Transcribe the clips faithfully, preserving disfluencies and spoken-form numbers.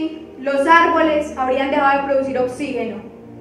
así, los árboles habrían dejado de producir oxígeno.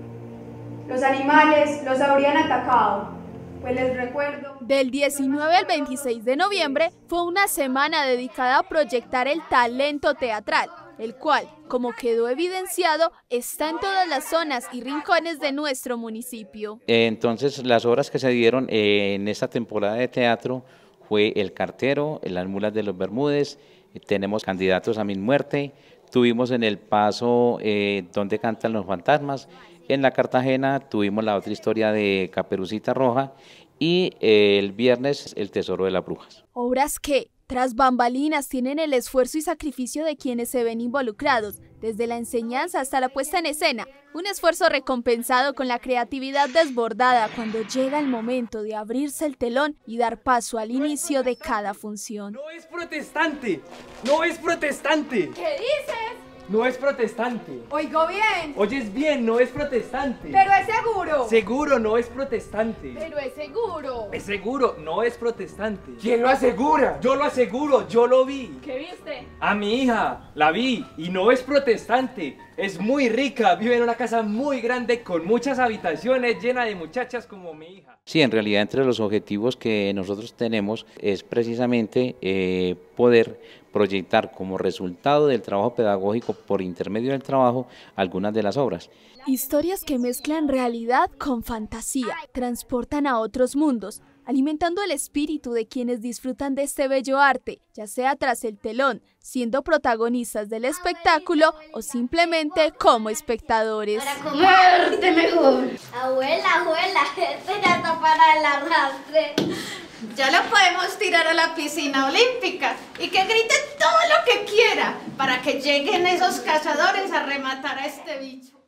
Los animales los habrían atacado. Pues les recuerdo... Del diecinueve al veintiséis de noviembre fue una semana dedicada a proyectar el talento teatral, el cual, como quedó evidenciado, está en todas las zonas y rincones de nuestro municipio. Entonces, las obras que se dieron en esta temporada de teatro fue El Cartero, Las Mulas de los Bermúdez, tenemos Candidatos a mi muerte, tuvimos en El Paso eh, Donde cantan los fantasmas, en la Cartagena tuvimos la otra historia de Caperucita Roja y eh, el viernes El Tesoro de las Brujas. Obras que, tras bambalinas, tienen el esfuerzo y sacrificio de quienes se ven involucrados, desde la enseñanza hasta la puesta en escena, un esfuerzo recompensado con la creatividad desbordada cuando llega el momento de abrirse el telón y dar paso al inicio de cada función. ¡No es protestante! ¡No es protestante! ¿Qué dices? No es protestante. Oigo bien. Oyes bien, no es protestante. Pero es seguro. Seguro, no es protestante. Pero es seguro. Es seguro, no es protestante. ¿Quién lo asegura? Yo lo aseguro, yo lo vi. ¿Qué viste? A mi hija, la vi, y no es protestante. Es muy rica, vive en una casa muy grande con muchas habitaciones, llena de muchachas como mi hija. Sí, en realidad entre los objetivos que nosotros tenemos es precisamente eh, poder proyectar como resultado del trabajo pedagógico por intermedio del trabajo algunas de las obras. Historias que mezclan realidad con fantasía, transportan a otros mundos, alimentando el espíritu de quienes disfrutan de este bello arte, ya sea tras el telón, siendo protagonistas del espectáculo o simplemente como espectadores. Para comerte mejor. Abuela, abuela, este ya está para el arrastre. Ya lo podemos tirar a la piscina olímpica y que grite todo lo que quiera para que lleguen esos cazadores a rematar a este bicho.